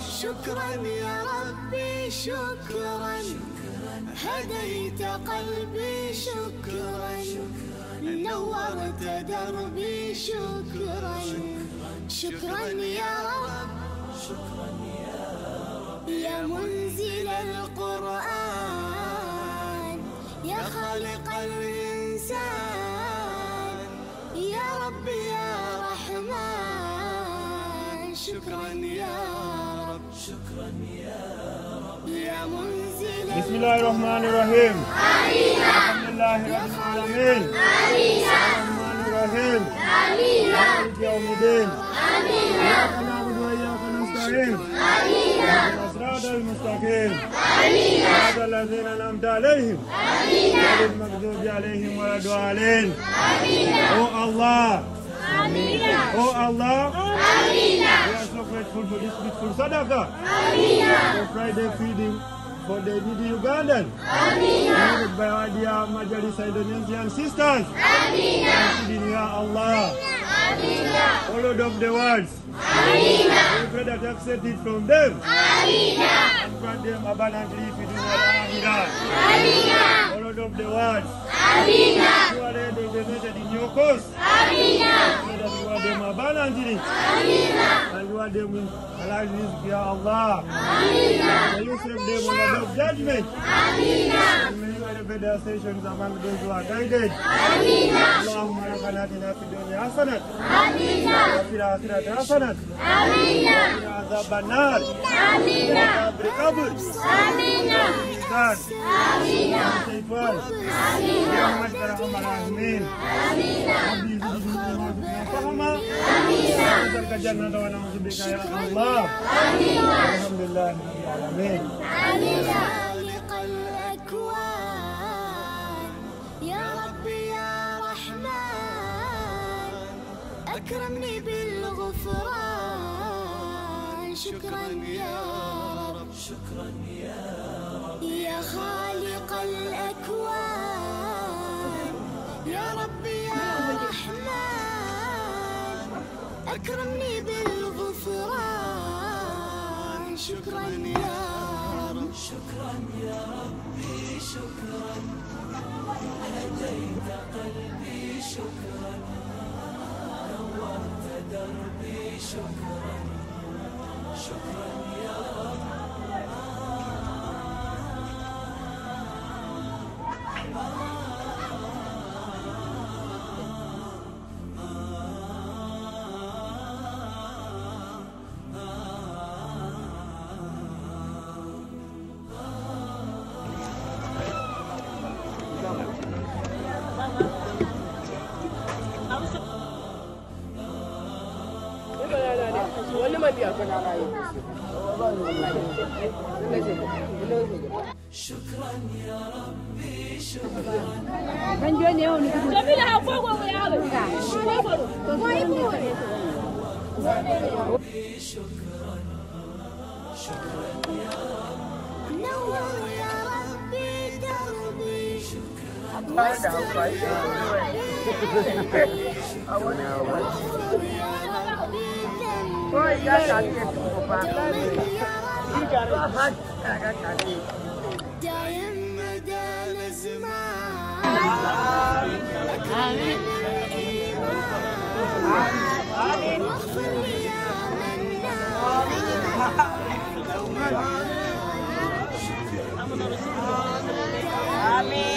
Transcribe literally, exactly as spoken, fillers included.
شكرا يا ربي شكرا، هديت قلبي شكرا، نورت دربي شكرا. شكرا يا رب، شكرا يا رب، يا منزل القرآن، يا خالق الإنسان، يا رب يا رحمن. شكرا يا رب، شكرا يا رب، يا منزل. بسم الله الرحمن الرحيم. آمين. الحمد لله رب العالمين. آمين. الرحمن الرحيم. آمين. مالك يوم الدين. آمين. إياك نعبد وإياك نستعين. آمين. الصراط المستقيم. آمين. صراط الذين أنعمت عليهم آمين. غير المغضوب عليهم ولا الضالين. آمين. Oh Allah. آمين. Oh Allah. آمين. We are so grateful for this beautiful sadaqah. آمين. For Friday feeding for the needy Ugandan. آمين. Led by our dear Majalis Indonesian sisters. آمين. Feeding Ya Allah. آمين. O Lord of the world. آمين. We pray that you accept it from them. آمين. And grant them abundantly for the Akhirah. آمين. O Lord of the world. آمين. You are the donated in your cause. آمين. Pray that you are them abundantly. آمين. And you are them in halal rizq, Ya Allah. آمين. May you save them on the day of judgment. آمين. And may you elevate their stations among those who are guided. آمين. اللهم ربنا آتنا في الدنيا حسنة آمين. وفي الآخرة حسنة آمين. وقنا عذاب النار آمين. وعذاب القبر آمين. والميزان آمين. والشيطان برحمتك يا أرحم الراحمين. آمين. ربي زدني علما فهما آمين. وارزقك الجنة ونعوذ بك يا الله. آمين. الحمد لله رب العالمين. آمين. خالق الأكوان، يا ربي يا رحمن، أكرمني بالغفران. شكرا يا رب، شكرا يا رب، يا خالق الأكوان، يا ربي يا رحمن، أكرمني بالغفران. شكرا يا رب، شكرا يا ربي شكرا، هديت قلبي شكرا، نورت دربي شكرا. شكرا يا رب. شكرا يا ربي شكرا. شكرا شكرا يا رب، نور يا ربي دربي. شكرا واستر يا ربي ذنبي. دايم مدى الازمان، اكرم الايمان، واغفر لي يا منان. آمين.